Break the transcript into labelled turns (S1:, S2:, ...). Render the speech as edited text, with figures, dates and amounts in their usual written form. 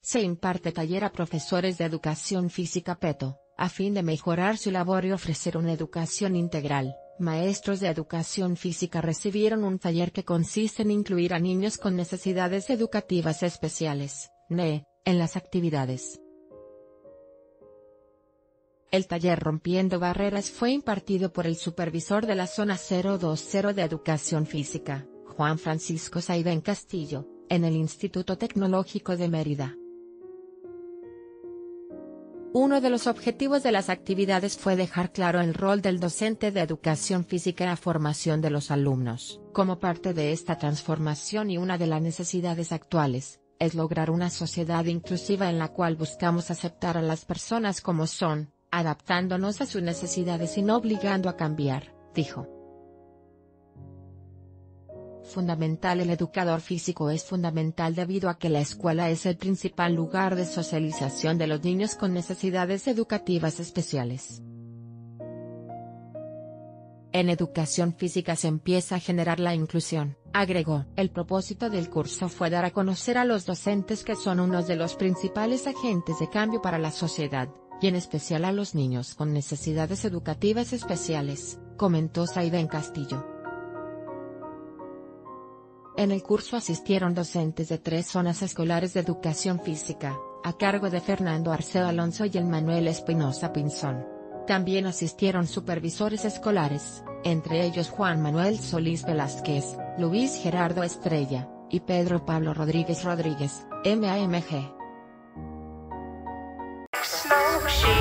S1: Se imparte taller a profesores de educación física PETO, a fin de mejorar su labor y ofrecer una educación integral. Maestros de educación física recibieron un taller que consiste en incluir a niños con necesidades educativas especiales, NE, en las actividades. El taller Rompiendo Barreras fue impartido por el supervisor de la Zona 020 de Educación Física, Juan Francisco Saiden Castillo, en el Instituto Tecnológico de Mérida. Uno de los objetivos de las actividades fue dejar claro el rol del docente de educación física en la formación de los alumnos. Como parte de esta transformación y una de las necesidades actuales, es lograr una sociedad inclusiva en la cual buscamos aceptar a las personas como son, adaptándonos a sus necesidades y no obligando a cambiar, dijo. Fundamental. El educador físico es fundamental debido a que la escuela es el principal lugar de socialización de los niños con necesidades educativas especiales. En educación física se empieza a generar la inclusión, agregó. El propósito del curso fue dar a conocer a los docentes que son unos de los principales agentes de cambio para la sociedad, y en especial a los niños con necesidades educativas especiales, comentó Saiden Castillo. En el curso asistieron docentes de 3 zonas escolares de educación física, a cargo de Fernando Arceo Alonso y Manuel Espinosa Pinzón. También asistieron supervisores escolares, entre ellos Juan Manuel Solís Velázquez, Luis Gerardo Estrella, y Pedro Pablo Rodríguez, MAMG.